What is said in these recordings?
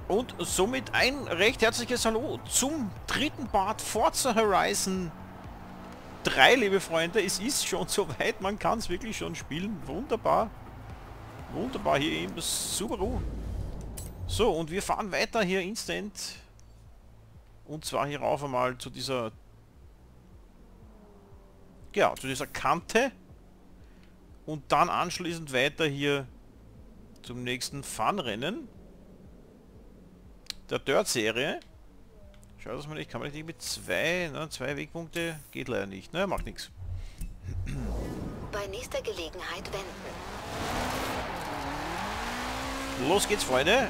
Und somit ein recht herzliches Hallo zum dritten Part Forza Horizon 3, liebe Freunde. Es ist schon soweit, man kann es wirklich schon spielen. Wunderbar. Wunderbar hier im Subaru. So, und wir fahren weiter hier instant. Und zwar hier rauf einmal zu dieser... Ja, zu dieser Kante. Und dann anschließend weiter hier zum nächsten Fun-Rennen der Dirt-Serie. Schau, dass man nicht, kann man nicht mit zwei Wegpunkte, geht leider nicht, ne, macht nichts. Bei nächster Gelegenheit wenden. Los geht's, Freunde.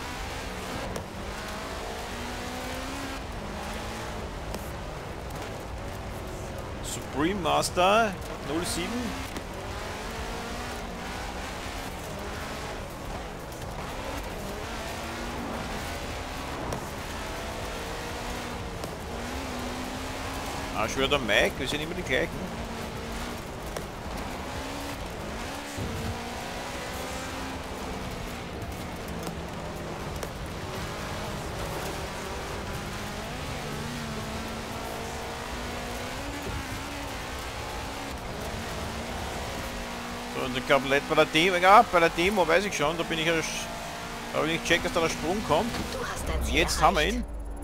Supreme Master 07. Ah, schon wieder der Mike, wir sind immer die gleichen. So, und ich glaube, bei der Demo, ja, bei der Demo weiß ich schon, da bin ich ja, habe ich nicht gecheckt, dass da der Sprung kommt. Du hast dein Ziel Jetzt erreicht. haben wir ihn.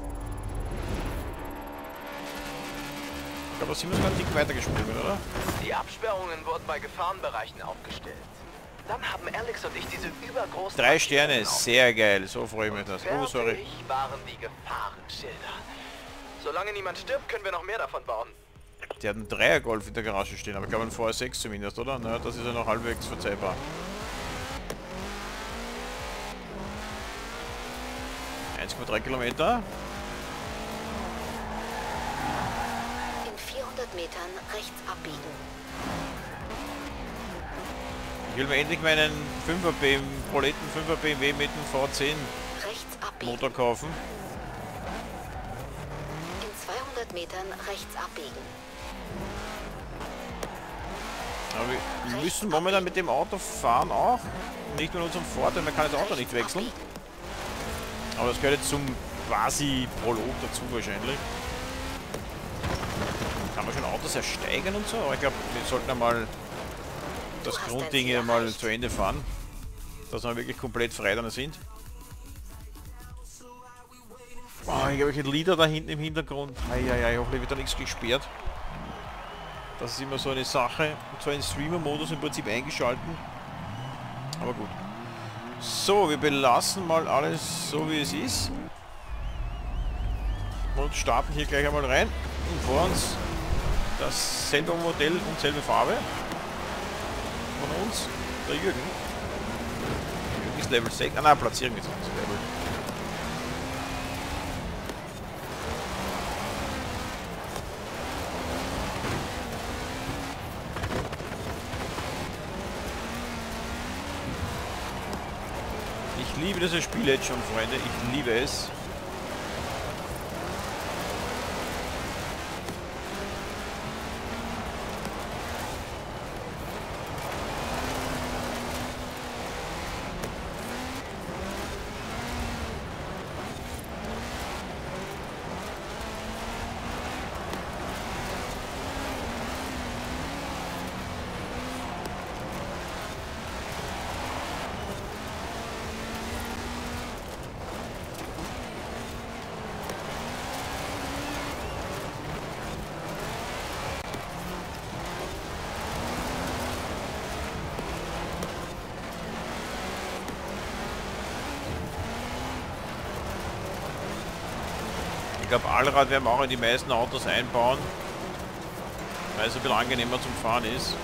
Ich glaube, da sind wir sogar einen Tick weitergesprungen, oder? Die Absperrungen wurden bei Gefahrenbereichen aufgestellt. Dann haben Alex und ich diese übergroßen... 3 Sterne, sehr geil. So freue ich mich das. Oh, sorry. Fertig waren die Gefahrenschilder. Solange niemand stirbt, können wir noch mehr davon bauen. Der hat einen Dreier-Golf in der Garage stehen, aber ich glaube einen VR6 zumindest, oder? Na, das ist ja noch halbwegs verzeihbar. 1,3 Kilometer. In 400 Metern rechts abbiegen. Ich will mir endlich meinen 5er BMW, Proleten 5er BMW mit dem V10 Rechts abbiegen. Motor kaufen. In 200 Metern rechts abbiegen. Aber wir müssen momentan mit dem Auto fahren auch. Nicht nur in unserem Vorteil, man kann das Auto nicht wechseln. Aber das gehört jetzt zum quasi Prolog dazu wahrscheinlich. Kann man schon Autos ersteigern und so, aber ich glaube, wir sollten einmal das Grundding hier mal zu Ende fahren. Dass wir wirklich komplett frei dann sind. Oh, irgendwelche Lieder da hinten im Hintergrund. Eieiei, hoffentlich wird da nichts gesperrt. Das ist immer so eine Sache. Und zwar in Streamer-Modus im Prinzip eingeschalten. Aber gut. So, wir belassen mal alles so wie es ist. Und starten hier gleich einmal rein. Und vor uns dasselbe Modell und selbe Farbe. Von uns, der Jürgen. Jürgen ist Level 6. Ah nein, Platzierung ist das Level. Ich liebe dieses Spiel jetzt schon, Freunde. Ich liebe es. Ich glaube, Allrad werden wir auch in die meisten Autos einbauen, weil es ein bisschen angenehmer zum Fahren ist.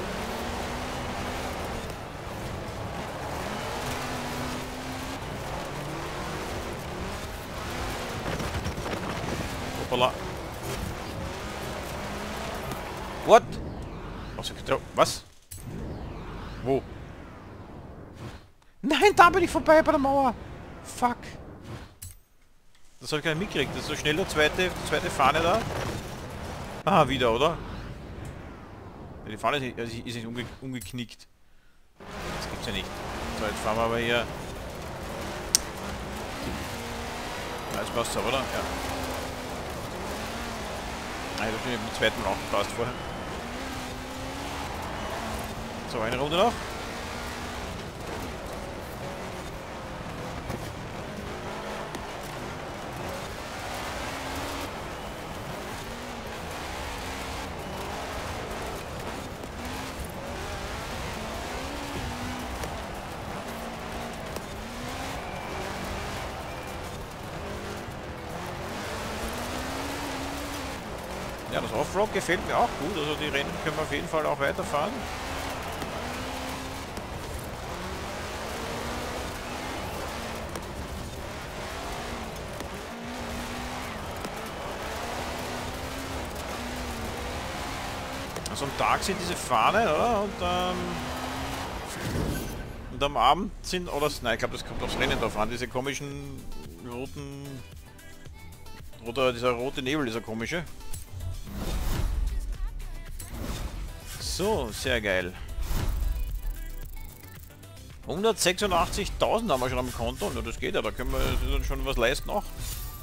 Hoppala. What? Was? Wo? Nein, da bin ich vorbei bei der Mauer. Fuck. Das habe ich gar nicht mitgekriegt. Das ist so schnell die zweite Fahne da. Ah, wieder, oder? Die Fahne ist nicht umgeknickt. Das gibt's ja nicht. So, jetzt fahren wir aber hier Jetzt passt es aber, oder? Ja. Nein, das bin ich im zweiten Mal aufgepasst vorher. So, eine Runde noch. Ja, das Offroad gefällt mir auch gut, also die Rennen können wir auf jeden Fall auch weiterfahren. Also am Tag sind diese Fahnen, oder? Und am Abend sind, oder nein, ich glaube, das kommt aufs Rennen drauf an, diese komischen roten, oder dieser rote Nebel, dieser komische. So, sehr geil. 186.000 haben wir schon am Konto. Und das geht ja, da können wir dann schon was leisten auch.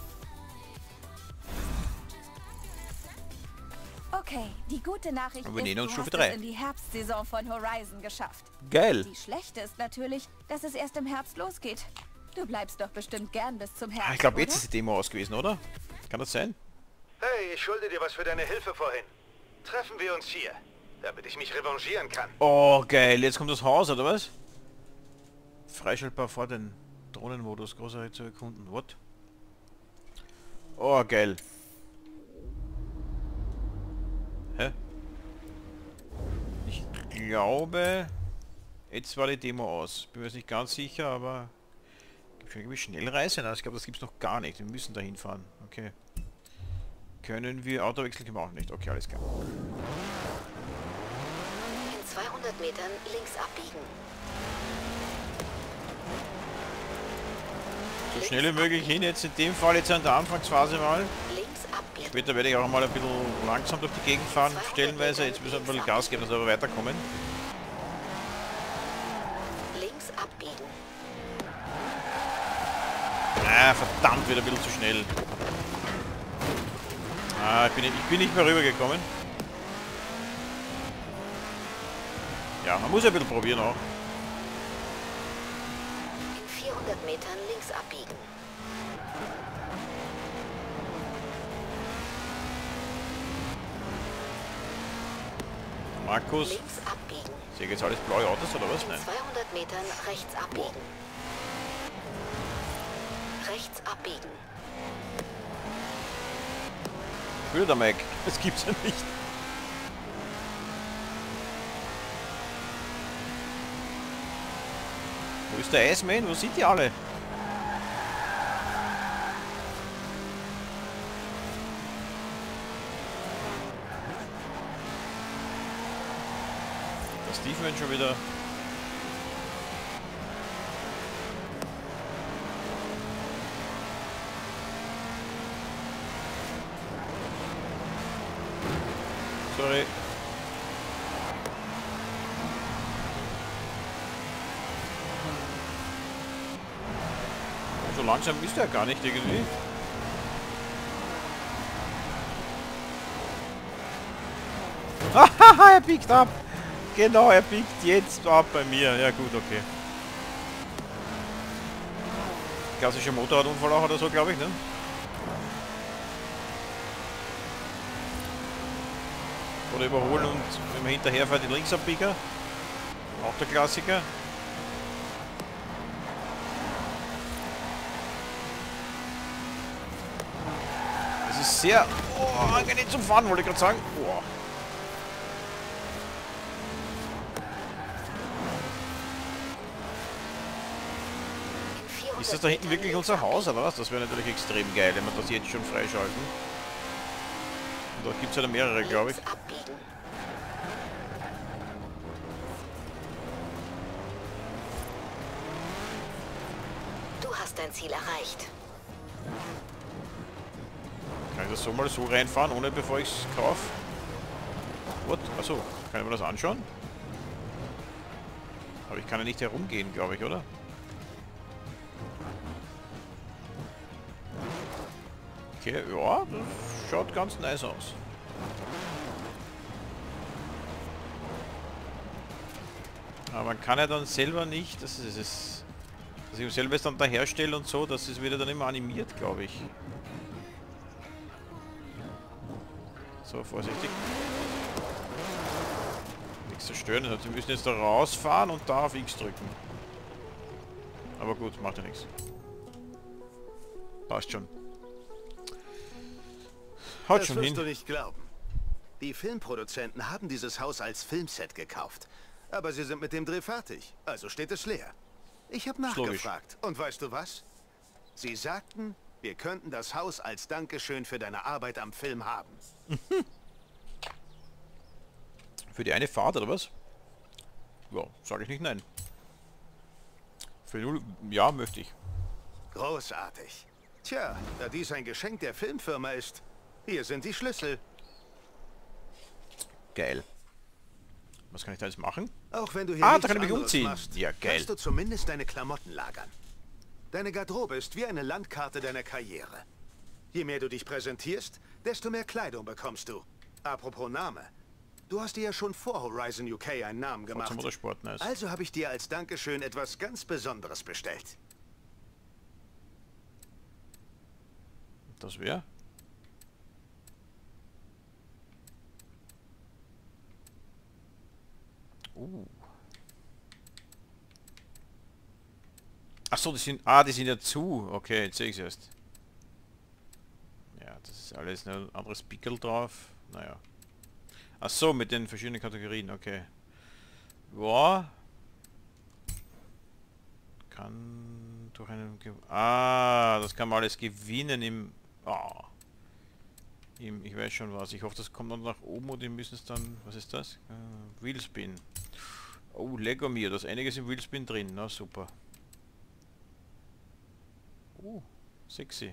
Okay, die gute Nachricht Und wir nähern uns ist, du Stufe hast 3. es in die Herbstsaison von Horizon geschafft. Geil. Die schlechte ist natürlich, dass es erst im Herbst losgeht. Du bleibst doch bestimmt gern bis zum Herbst, Ich glaube, jetzt oder? ist die Demo aus gewesen, oder? Kann das sein? Hey, ich schulde dir was für deine Hilfe vorhin. Treffen wir uns hier, damit ich mich revanchieren kann. Oh, geil. Jetzt kommt das Haus, oder was? Freischaltbar vor den Drohnenmodus. Großartig zu erkunden. What? Oh, geil. Hä? Ich glaube... Jetzt war die Demo aus. Bin mir jetzt nicht ganz sicher, aber... Gibt schon irgendwie Schnellreise? Nein, ich glaube, das gibt es noch gar nicht. Wir müssen da hinfahren. Okay. Können wir... Autowechsel können wir auch nicht. Okay, alles klar. In 200 Metern links abbiegen. So schnell wie möglich hin. Jetzt in dem Fall jetzt an der Anfangsphase mal. Links abbiegen. Später werde ich auch mal ein bisschen langsam durch die Gegend fahren, stellenweise. Jetzt müssen wir ein bisschen Gas geben, dass wir aber weiterkommen. Links abbiegen. Ah, verdammt, wieder ein bisschen zu schnell. Ah, ich bin nicht mehr rübergekommen. Ja, man muss ja ein bisschen probieren auch. In 400 Metern links abbiegen. Markus, Links abbiegen. sehe jetzt alles blaue Autos oder was? In Nein. 200 Metern rechts abbiegen. Rechts abbiegen. Wieder Mac. Das gibt's ja nicht. Wo ist der Iceman? Wo sind die alle? Der Steven schon wieder. Sorry. So langsam ist er gar nicht irgendwie. Haha, er biegt ab. Genau, er biegt jetzt ab bei mir. Ja gut, okay. Klassischer Motorradunfall auch oder so, glaube ich, ne? Oder überholen und wenn man hinterher fährt, den Linksabbieger. Auch der Klassiker. Es ist sehr angenehm zum Fahren, wollte ich gerade sagen. Oh. In 400 Ist das da hinten Metern wirklich links unser Haus abbiegen. oder was? Das wäre natürlich extrem geil, wenn wir das jetzt schon freischalten. Und da gibt es ja mehrere, glaube ich. Links abbiegen. Du hast dein Ziel erreicht. Kann ich das so mal so reinfahren, ohne bevor ich es kaufe? What? Achso, kann ich mir das anschauen? Aber ich kann ja nicht herumgehen, glaube ich, oder? Okay, ja, das schaut ganz nice aus. Aber man kann ja dann selber nicht, das ist es, dass ich selber es dann da herstelle und so, das ist wieder dann immer animiert, glaube ich. So, vorsichtig. Nichts zerstören, also sie müssen jetzt da rausfahren und da auf X drücken. Aber gut, macht ja nichts. Passt schon. Haut Das schon wirst hin. du nicht glauben. Die Filmproduzenten haben dieses Haus als Filmset gekauft. Aber sie sind mit dem Dreh fertig, also steht es leer. Ich habe nachgefragt. Und weißt du was? Sie sagten, wir könnten das Haus als Dankeschön für deine Arbeit am Film haben. Für die eine Fahrt, oder was? Ja, sage ich nicht nein. Für 0, ja, möchte ich. Großartig. Tja, da dies ein Geschenk der Filmfirma ist, hier sind die Schlüssel. Geil. Was kann ich da jetzt machen? Auch wenn du hier Da nichts kann ich mich anderes umziehen. machst, Ja, geil. kannst du zumindest deine Klamotten lagern. Deine Garderobe ist wie eine Landkarte deiner Karriere. Je mehr du dich präsentierst, desto mehr Kleidung bekommst du. Apropos Name. Du hast dir ja schon vor Horizon UK einen Namen gemacht. Forza Motorsport, nice. Also habe ich dir als Dankeschön etwas ganz Besonderes bestellt. Das wäre? Ach so, die sind... Ah, die sind ja zu. Okay, jetzt sehe ich es erst. Ja, das ist alles ein anderes Pickel drauf. Naja. Ach so, mit den verschiedenen Kategorien, okay. Ja. Kann durch einen... Ah, das kann man alles gewinnen im... Ah. Ich weiß schon was. Ich hoffe, das kommt dann nach oben und die müssen es dann... Was ist das? Wheelspin. Oh, Lego mir. Da ist einiges im Wheelspin drin. Na, super. Oh, sexy.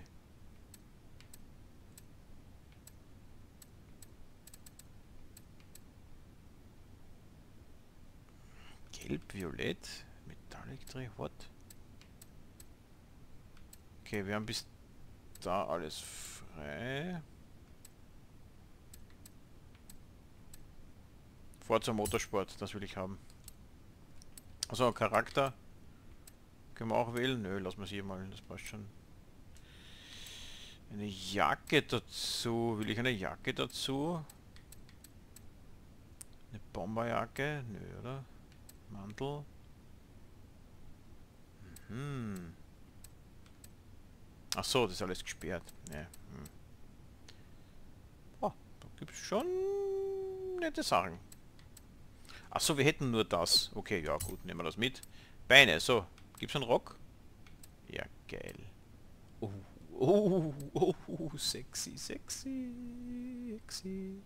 Gelb, Violett, Metallic Tree, what? Okay, wir haben bis da alles frei. Forza Motorsport, das will ich haben. Also Charakter. Können wir auch wählen? Nö, lassen wir es hier mal, das passt schon. Eine Jacke dazu. Will ich eine Jacke dazu? Eine Bomberjacke? Nö, oder? Mantel. Ach so, das ist alles gesperrt. Ja. Oh, da gibt es schon nette Sachen. Ach so, wir hätten nur das. Okay, ja gut, nehmen wir das mit. Beine, so. Gibt's einen Rock? Ja, geil. Sexy, sexy, sexy.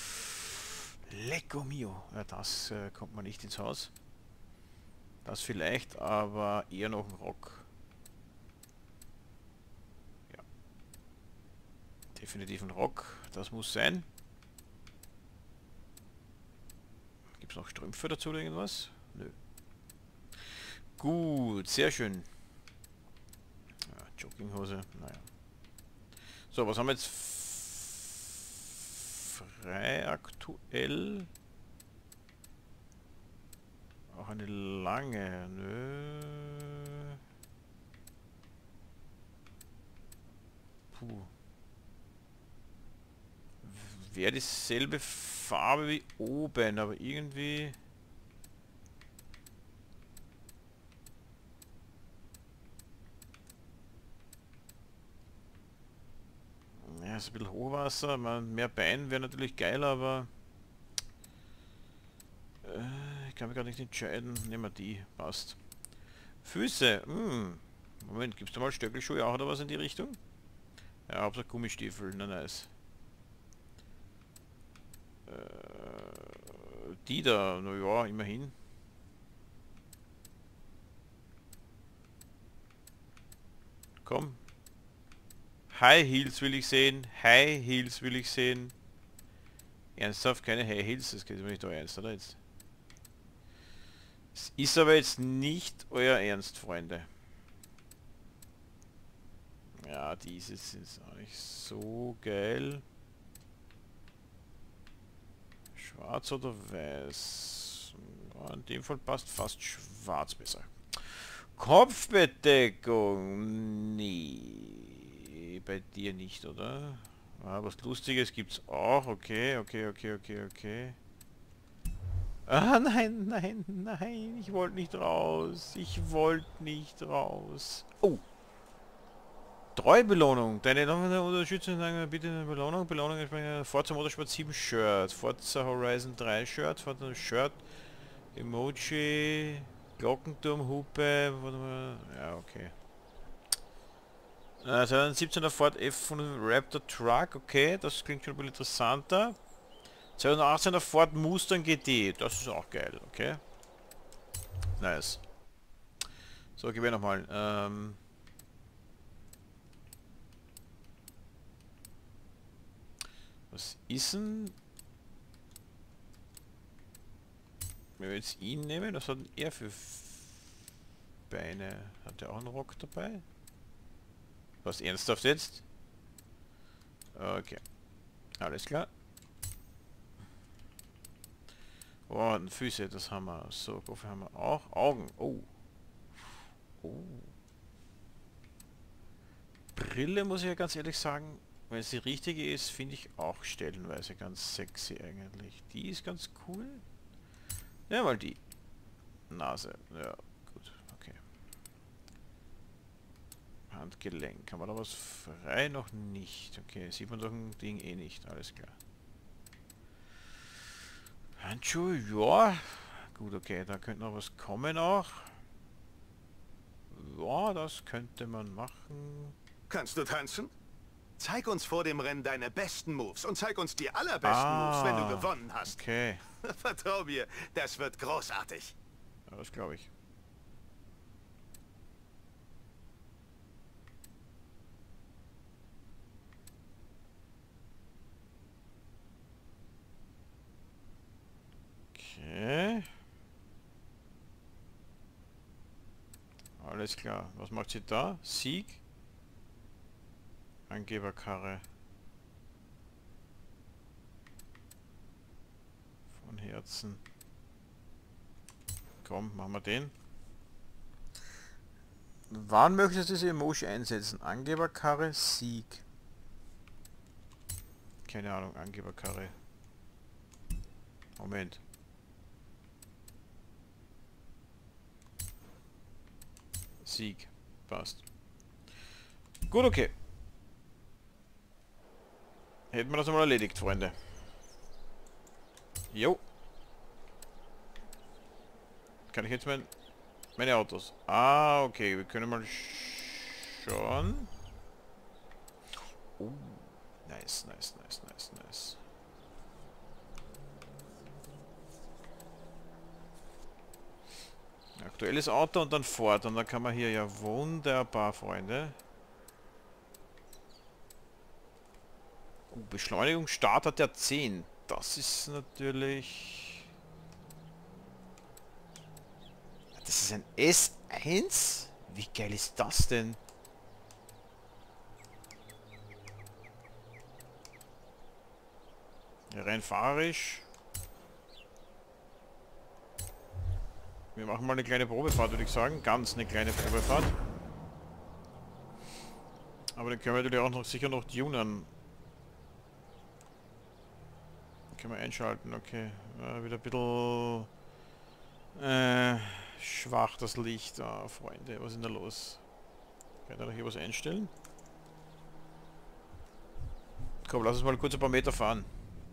Lecco mio. Ja, das kommt man nicht ins Haus. Das vielleicht, aber eher noch ein Rock. Ja. Definitiv ein Rock. Das muss sein. Gibt es noch Strümpfe dazu oder irgendwas? Nö. Gut, sehr schön. Ja, Jogginghose, naja. So, was haben wir jetzt frei aktuell? Auch eine lange, nö. Puh. Wäre dieselbe Farbe wie oben, aber irgendwie... Ja, ist ein bisschen Hochwasser, mehr Bein wäre natürlich geil, aber... ich kann mich gerade nicht entscheiden. Nehmen wir die, passt. Füße, Moment, gibt's da mal Stöckelschuhe auch oder was in die Richtung? Ja, Hauptsache Gummistiefel, na nice. Die da, naja, immerhin. Komm. High Heels will ich sehen. High Heels will ich sehen. Ernsthaft, keine High Heels? Das geht mir nicht euer Ernst, oder jetzt? Es ist aber jetzt nicht euer Ernst, Freunde. Ja, dieses ist auch nicht so geil. Schwarz oder weiß? Ja, in dem Fall passt fast schwarz besser. Kopfbedeckung. Nee. Bei dir nicht, oder? Ah, was Lustiges gibt's auch. Okay. Ah, nein, nein, nein. Ich wollte nicht raus. Ich wollte nicht raus. Oh. Treubelohnung. Deine Unterstützung bitte eine Belohnung. Belohnung entsprechend Forza Motorsport 7 Shirt. Forza Horizon 3 Shirt. Forza Shirt. Emoji. Glockenturmhupe. Ja, okay. 2017er Ford F100 Raptor Truck. Okay, das klingt schon ein bisschen interessanter. 2018er Ford Mustang GT. Das ist auch geil. Okay. Nice. So, gehen wir nochmal. Was ist denn? Wenn wir jetzt ihn nehmen, was hat er für Beine? Hat er auch einen Rock dabei? Was ernsthaft jetzt? Okay. Alles klar. Oh, und Füße, das haben wir. So, Koffer haben wir auch. Augen. Oh. Oh. Brille, muss ich ja ganz ehrlich sagen, wenn es die richtige ist, finde ich auch stellenweise ganz sexy eigentlich. Die ist ganz cool. Ja, mal die Nase. Ja, gut. Okay. Handgelenk. Haben wir da was frei? Noch nicht. Okay, sieht man doch ein Ding eh nicht. Alles klar. Handschuhe, ja. Gut, okay, da könnte noch was kommen auch. Ja, das könnte man machen. Kannst du tanzen? Zeig uns vor dem Rennen deine besten Moves und zeig uns die allerbesten Moves, wenn du gewonnen hast. Okay. Vertrau mir, das wird großartig. Ja, das glaube ich. Okay. Alles klar. Was macht sie da? Sieg? Angeberkarre. Von Herzen. Komm, machen wir den. Wann möchtest du diese Emoji einsetzen? Angeberkarre, Sieg. Keine Ahnung, Angeberkarre. Moment. Sieg. Passt. Gut, okay. Hätten wir das einmal erledigt, Freunde. Jo. Kann ich jetzt meine Autos? Ah, okay. Wir können mal schauen. Oh. Nice. Aktuelles Auto und dann Ford. Und dann kann man hier ja wunderbar, Freunde. Beschleunigung startet der 10. Das ist natürlich... Das ist ein S1? Wie geil ist das denn? Rein fahrerisch. Wir machen mal eine kleine Probefahrt, würde ich sagen. Ganz eine kleine Probefahrt. Aber den können wir natürlich auch noch sicher noch tunen. Können wir einschalten, okay. Wieder ein bisschen schwach das Licht. Ah, Freunde, was ist denn da los? Kann ich da hier was einstellen? Komm, lass uns mal kurz ein paar Meter fahren.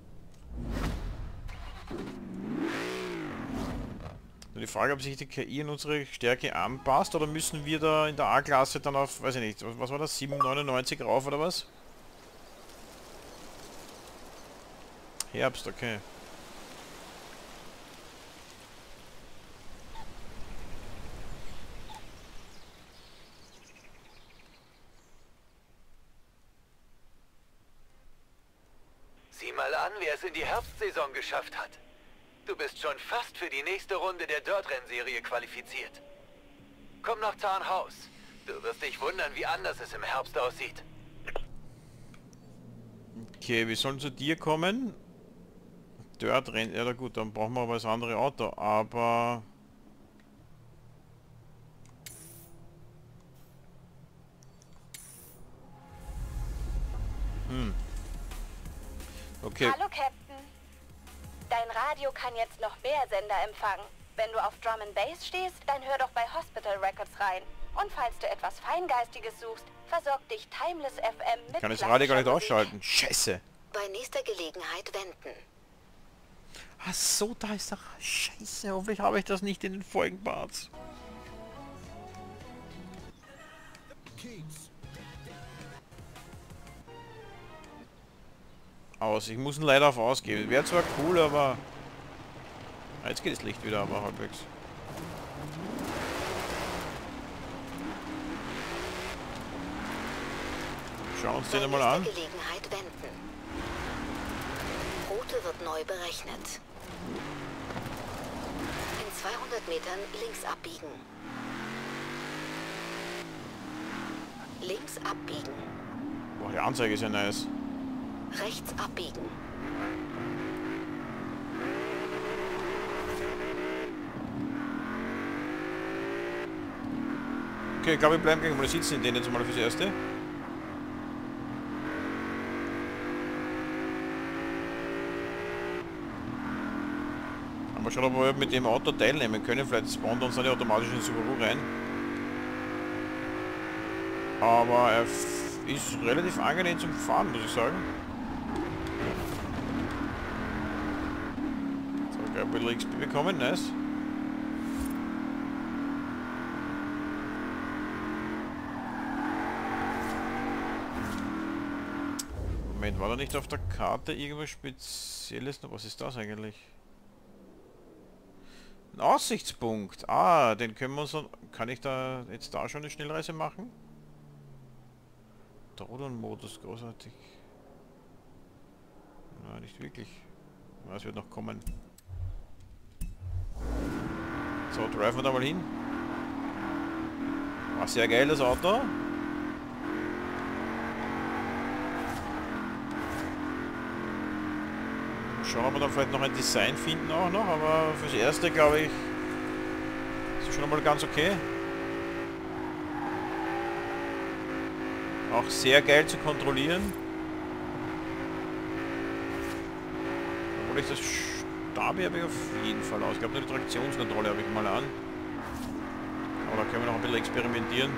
Nur die Frage, ob sich die KI in unsere Stärke anpasst oder müssen wir da in der A-Klasse dann auf, weiß ich nicht, was war das, 7,99 rauf oder was? Herbst, okay. Sieh mal an, wer es in die Herbstsaison geschafft hat. Du bist schon fast für die nächste Runde der Dirt-Rennserie qualifiziert. Komm nach Tarnhaus. Du wirst dich wundern, wie anders es im Herbst aussieht. Okay, wir sollen zu dir kommen. Dort rennt. Ja, gut, dann brauchen wir aber das andere Auto, aber... Okay. Hallo, Captain. Dein Radio kann jetzt noch mehr Sender empfangen. Wenn du auf Drum & Bass stehst, dann hör doch bei Hospital Records rein. Und falls du etwas Feingeistiges suchst, versorgt dich Timeless FM mit... Ich kann das Radio gar nicht ausschalten. Scheiße. Bei nächster Gelegenheit wenden. Ach so, da ist doch... Scheiße, hoffentlich habe ich das nicht in den vorigen Parts. Aus. Ich muss ihn leider auf ausgeben. Wäre zwar cool, aber... Ah, jetzt geht das Licht wieder, aber halbwegs. Schauen wir uns den einmal an. Gelegenheit wenden. Route wird neu berechnet. In 200 Metern links abbiegen. Links abbiegen. Boah, die Anzeige ist ja nice. Rechts abbiegen. Okay, ich glaube, wir bleiben gleich mal sitzen in denen jetzt mal fürs Erste. Mal schauen, ob wir mit dem Auto teilnehmen können. Vielleicht spawnt uns dann ja automatisch in Subaru rein. Aber er ist relativ angenehm zum Fahren, muss ich sagen. So, gleich ein bisschen XP bekommen, nice. Moment, war da nicht auf der Karte irgendwas Spezielles? Was ist das eigentlich? Ein Aussichtspunkt. Ah, den können wir uns dann... Kann ich da jetzt da schon eine Schnellreise machen? Drodon-Modus, großartig. Na, nicht wirklich. Was wird noch kommen? So, driven wir da mal hin. War sehr geil, das Auto. Schauen, ob wir dann vielleicht noch ein Design finden auch noch, aber fürs Erste glaube ich, ist schon einmal ganz okay. Auch sehr geil zu kontrollieren. Obwohl ich das Stabi habe ich auf jeden Fall aus. Ich glaube, die Traktionskontrolle habe ich mal an. Aber da können wir noch ein bisschen experimentieren.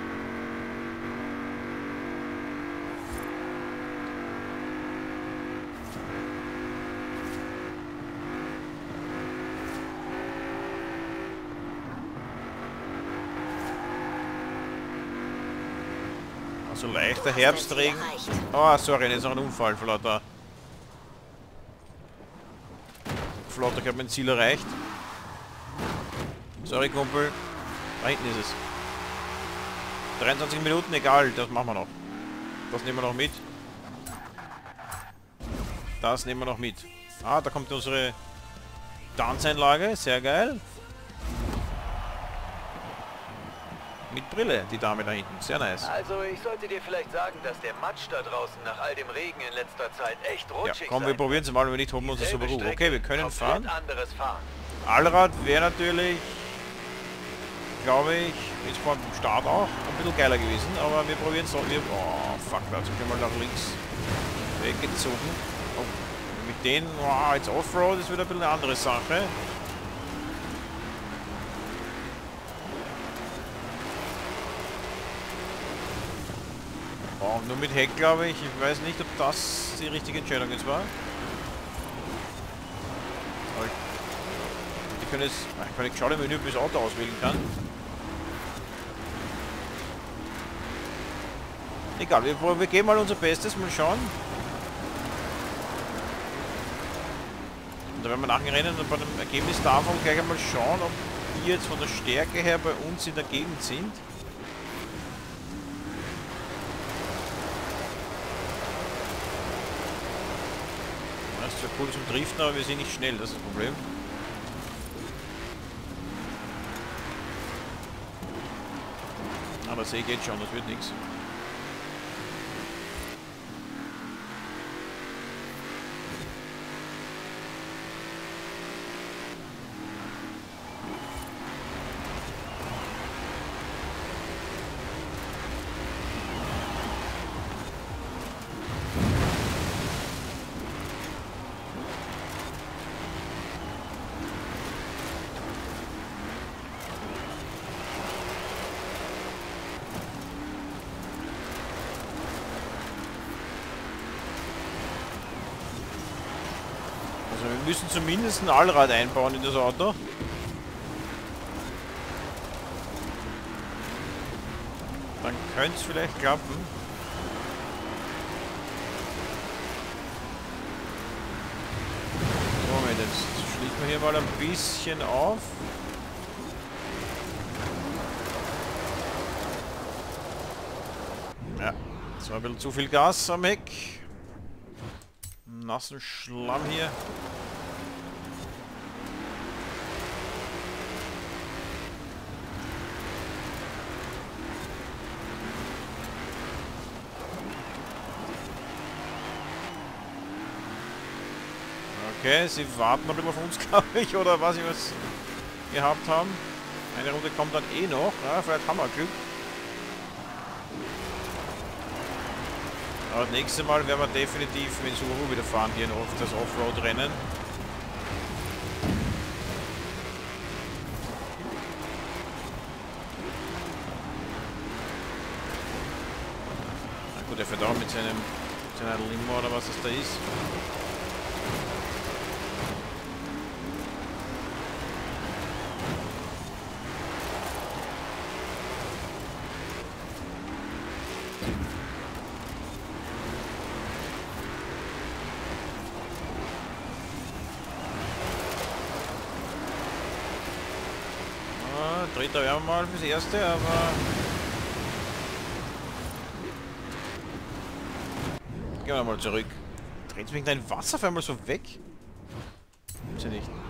So leichter Herbstregen. Oh, sorry, jetzt noch ein Unfall von lauter. Ich habe mein Ziel erreicht. Sorry, Kumpel. Da hinten ist es. 23 Minuten, egal, das machen wir noch. Das nehmen wir noch mit. Das nehmen wir noch mit. Ah, da kommt unsere Tanzeinlage, sehr geil. Mit Brille, die Dame da hinten. Sehr nice. Also, ich sollte dir vielleicht sagen, dass der Matsch da draußen nach all dem Regen in letzter Zeit echt rutschig Ja, komm, wir probieren es mal, wenn nicht, holen wir uns das Subaru. Okay, wir können fahren. Anderes Fahren. Allrad wäre natürlich, glaube ich, jetzt vor dem Start auch ein bisschen geiler gewesen, aber wir probieren es doch. Oh, fuck, da hat sich mal nach links weggezogen. Oh, mit denen, oh, jetzt Offroad ist wieder ein bisschen eine andere Sache. Oh, nur mit Heck, glaube ich. Ich weiß nicht, ob das die richtige Entscheidung jetzt war. Ich kann jetzt... Ich kann nicht schauen, wenn ich das Auto auswählen kann. Egal, wir geben mal unser Bestes, mal schauen. Und dann werden wir nachher rennen und bei dem Ergebnis davon gleich einmal schauen, ob die jetzt von der Stärke her bei uns in der Gegend sind. Das ist ja cool zum Driften, aber wir sind nicht schnell, das ist das Problem. Aber sehe ich jetzt schon, das wird nichts. Also wir müssen zumindest ein Allrad einbauen in das Auto. Dann könnte es vielleicht klappen. Moment, jetzt schließen wir hier mal ein bisschen auf. Ja, das war ein bisschen zu viel Gas am Heck. Nassen Schlamm hier. Okay, sie warten noch über uns, glaube ich, oder was ich was gehabt haben. Eine Runde kommt dann eh noch. Ja, vielleicht haben wir Glück. Aber das nächste Mal werden wir definitiv mit Subaru wieder fahren, hier auf das Offroad-Rennen. Na gut, er fährt auch mit seiner Limo oder was das da ist. Dritter werden wir mal fürs Erste, aber... Gehen wir mal zurück. Dreht mich dein Wasser auf einmal so weg? Gibt's ja nicht.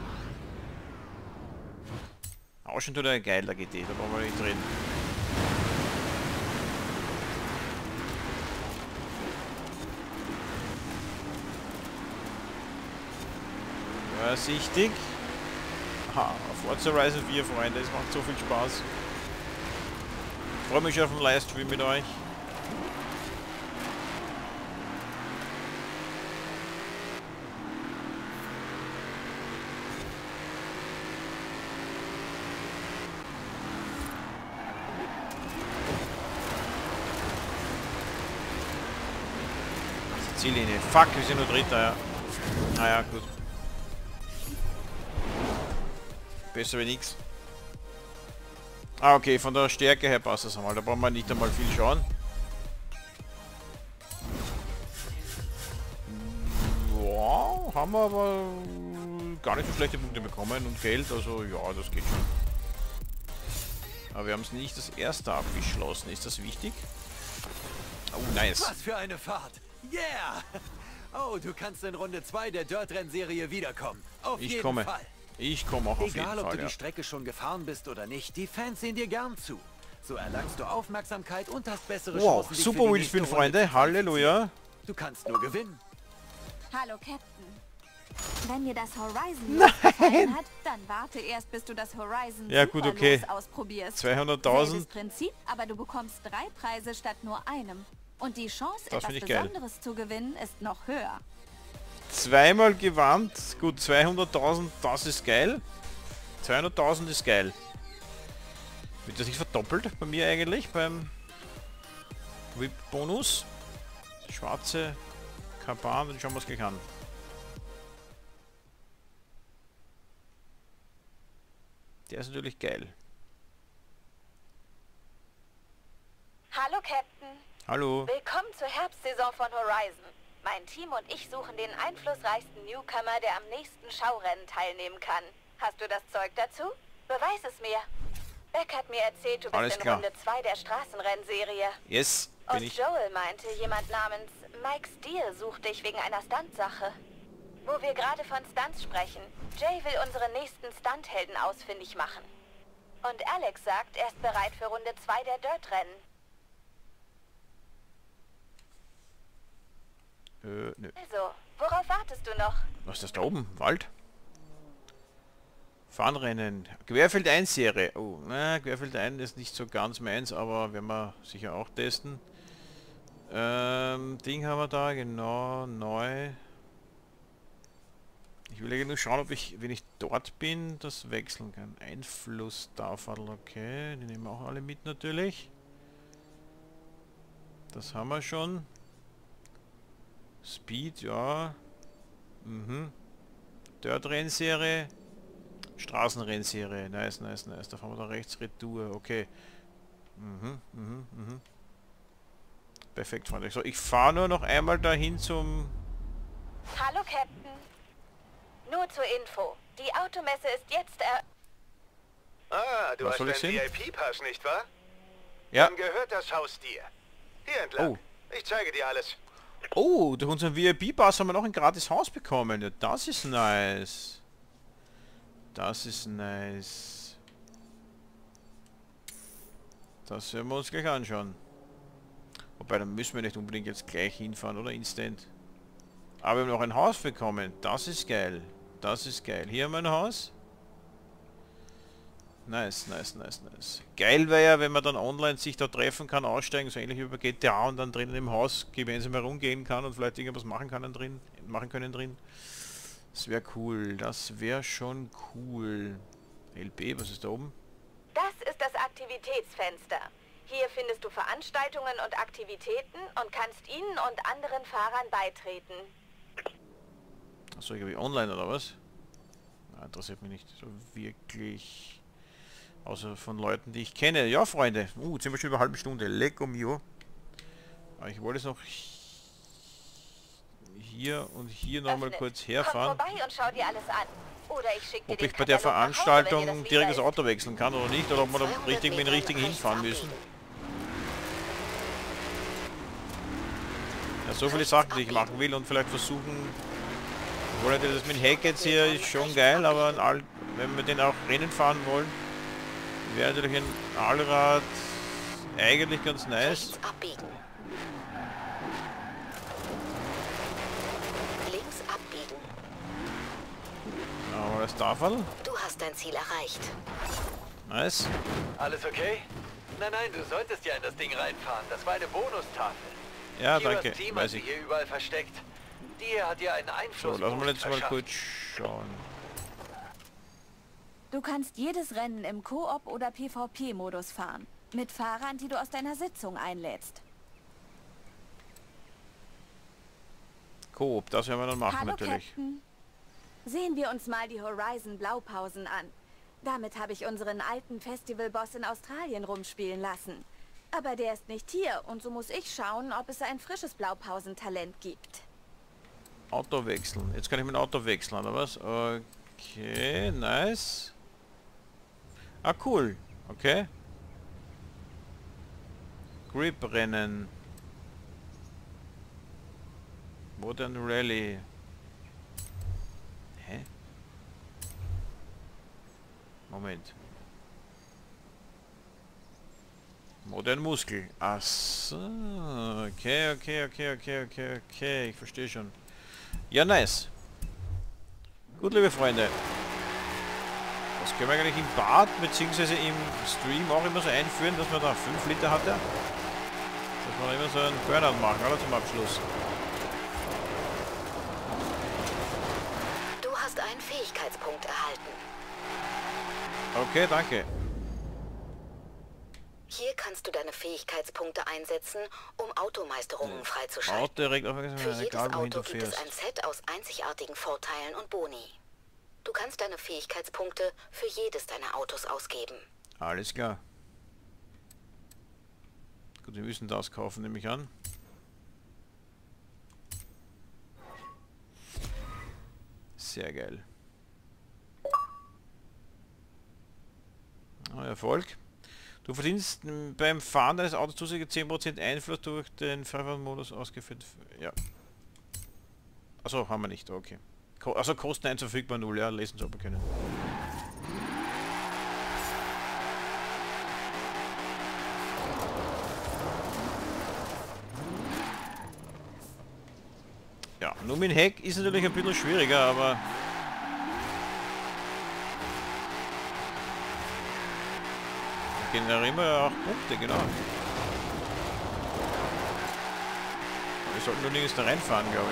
Auschen tut er geil, der GT, da brauchen wir nicht reden. Vorsichtig. Aha, Forza Horizon 4, Freunde, es macht so viel Spaß. Ich freue mich schon auf den Livestream mit euch. Ziellinie. Fuck, wir sind nur Dritter, ja. Naja, gut. Besser wie nix. Ah, okay, von der Stärke her passt das einmal. Da brauchen wir nicht einmal viel schauen. Ja, haben wir aber gar nicht so schlechte Punkte bekommen und Geld, also ja, das geht schon. Aber wir haben es nicht das erste abgeschlossen. Ist das wichtig? Oh, nice. Was für eine Fahrt! Yeah! Oh, du kannst in Runde 2 der Dirt-Rennserie wiederkommen. Auf jeden Fall. Ich komme auch auf jeden Fall. Egal, ob du die Strecke schon gefahren bist oder nicht, die Fans sehen dir gern zu. So erlangst du Aufmerksamkeit und hast bessere Chancen. Dich super Wheelspin, Freunde. Halleluja. Du kannst nur gewinnen. Hallo, Captain. Wenn dir das Horizon nicht gefallen hat, dann warte erst, bis du das Horizon ja, gut, okay. ausprobierst. 200.000. Prinzip, aber du bekommst 3 Preise statt nur einem. Und die Chance, etwas Besonderes zu gewinnen, ist noch höher. Zweimal gewandt. Gut, 200.000, das ist geil. 200.000 ist geil. Wird das nicht verdoppelt bei mir eigentlich, beim VIP-Bonus? Schwarze Kaban, dann schauen wir es gleich an. Der ist natürlich geil. Hallo, Captain. Hallo. Willkommen zur Herbstsaison von Horizon. Mein Team und ich suchen den einflussreichsten Newcomer, der am nächsten Schaurennen teilnehmen kann. Hast du das Zeug dazu? Beweis es mir. Beck hat mir erzählt, du bist in Runde 2 der Straßenrennserie. Yes, bin ich. Und Joel meinte, jemand namens Mike Steele sucht dich wegen einer Stuntsache. Wo wir gerade von Stunts sprechen, Jay will unsere nächsten Stunthelden ausfindig machen. Und Alex sagt, er ist bereit für Runde 2 der Dirt-Rennen. Nö. Also, worauf wartest du noch? Was ist das da oben? Wald? Fahnenrennen. Querfeld 1 Serie. Oh, na, Querfeld 1 ist nicht so ganz meins, aber werden wir sicher auch testen. Ding haben wir da, genau, neu. Ich will nur schauen, ob ich, wenn ich dort bin, das wechseln kann. Einflusstafel, okay. Die nehmen wir auch alle mit natürlich. Das haben wir schon. Speed, ja. Dirt-Rennserie. Straßenrennserie. Nice, nice, nice. Da fahren wir da rechts Retour. Okay. Perfekt, Freunde. So, ich fahre nur noch einmal dahin zum... Hallo, Captain. Nur zur Info. Die Automesse ist jetzt Ah, du Was hast soll ich einen sehen? VIP-Pass, nicht wahr? Ja. Dann gehört das Haus dir. Hier entlang. Oh. Ich zeige dir alles. Oh, durch unseren VIP-Pass haben wir noch ein gratis Haus bekommen. Ja, das ist nice. Das ist nice. Das werden wir uns gleich anschauen. Wobei, dann müssen wir nicht unbedingt jetzt gleich hinfahren, oder? Instant. Aber wir haben noch ein Haus bekommen. Das ist geil. Das ist geil. Hier haben wir ein Haus. Nice, nice, nice, nice. Geil wäre ja, wenn man dann online sich da treffen kann, aussteigen, so ähnlich wie bei GTA und dann drinnen im Haus gemeinsam herumgehen kann und vielleicht irgendwas machen können drin. Das wäre cool. Das wäre schon cool. LB, was ist da oben? Das ist das Aktivitätsfenster. Hier findest du Veranstaltungen und Aktivitäten und kannst ihnen und anderen Fahrern beitreten. Achso, irgendwie online oder was? Na, interessiert mich nicht so wirklich. Außer von Leuten, die ich kenne. Ja, Freunde. Jetzt sind wir schon über eine halbe Stunde. Lecco mio. Aber ich wollte es noch hier und hier nochmal kurz herfahren. Komm vorbei und schau dir alles an. Oder ich schicke dir Ob den ich bei der Katalog nach Hause, wenn dir Veranstaltung das direkt das lieber Auto wechseln kann oder nicht. Oder ob wir da richtig mit dem richtigen hinfahren müssen. Ja, so viele Sachen, die ich machen will und vielleicht versuchen... Obwohl das mit dem Heck jetzt hier ist schon geil, aber wenn wir den auch Rennen fahren wollen, wäre natürlich ein Allrad eigentlich ganz nice. Rechts abbiegen. Links abbiegen. Aber das darf er. Du hast dein Ziel erreicht. Nice. Alles okay? Nein, du solltest ja in das Ding reinfahren. Das war eine Bonustafel. Ja, Kiras danke. Team Weiß hat sie ich. hier überall versteckt. Die hier hat dir einen So, Einfluss. lassen wir jetzt mal kurz schauen. Du kannst jedes Rennen im Koop- oder PvP-Modus fahren. Mit Fahrern, die du aus deiner Sitzung einlädst. Coop, das werden wir dann machen Hallo, natürlich. Captain. Sehen wir uns mal die Horizon Blaupausen an. Damit habe ich unseren alten Festivalboss in Australien rumspielen lassen. Aber der ist nicht hier und so muss ich schauen, ob es ein frisches Blaupausentalent gibt. Auto wechseln. Jetzt kann ich mein Auto wechseln, oder was? Okay, nice. Ah, cool. Okay. Grip-Rennen. Modern Rally. Hä? Moment. Modern Muskel. Ach so. Okay. Ich verstehe schon. Ja, nice. Gut, liebe Freunde. Das können wir eigentlich im Bad bzw. im Stream auch immer so einführen, dass man da 5 Liter hatte. Dass wir da immer so einen Burnout machen, oder zum Abschluss. Du hast einen Fähigkeitspunkt erhalten. Okay, danke. Hier kannst du deine Fähigkeitspunkte einsetzen, um Automeisterungen freizuschalten. Auto direkt auf Für jedes egal wohin Auto du gibt es fährst. ein Set aus einzigartigen Vorteilen und Boni. Du kannst deine Fähigkeitspunkte für jedes deiner Autos ausgeben. Alles klar. Gut, wir müssen das kaufen, nehme ich an. Sehr geil. Erfolg. Du verdienst beim Fahren deines Autos zusätzlich 10% Einfluss durch den Freifahrtmodus ausgeführt. Ja. Achso, haben wir nicht, okay. Also Kosten einverfügbar 0, ja, lesen soll man können. Ja, nur mit dem Heck ist natürlich ein bisschen schwieriger, aber... generieren wir ja auch Punkte, genau. Wir sollten nur nirgends da reinfahren, glaube ich.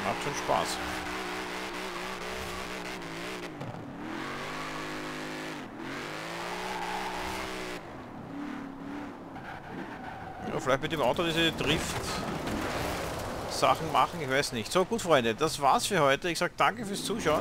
Macht schon Spaß. Ja, vielleicht mit dem Auto diese Drift-Sachen machen, ich weiß nicht. So, gut, Freunde, das war's für heute. Ich sag danke fürs Zuschauen.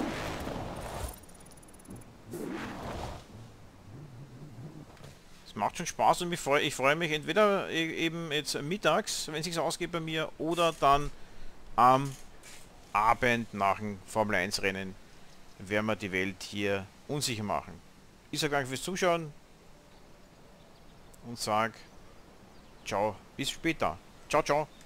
Es macht schon Spaß und ich freue mich entweder eben jetzt mittags, wenn es sich ausgeht bei mir, oder dann am Abend nach dem Formel 1 Rennen werden wir die Welt hier unsicher machen. Ich sage danke fürs Zuschauen und sage ciao, bis später. Ciao, ciao.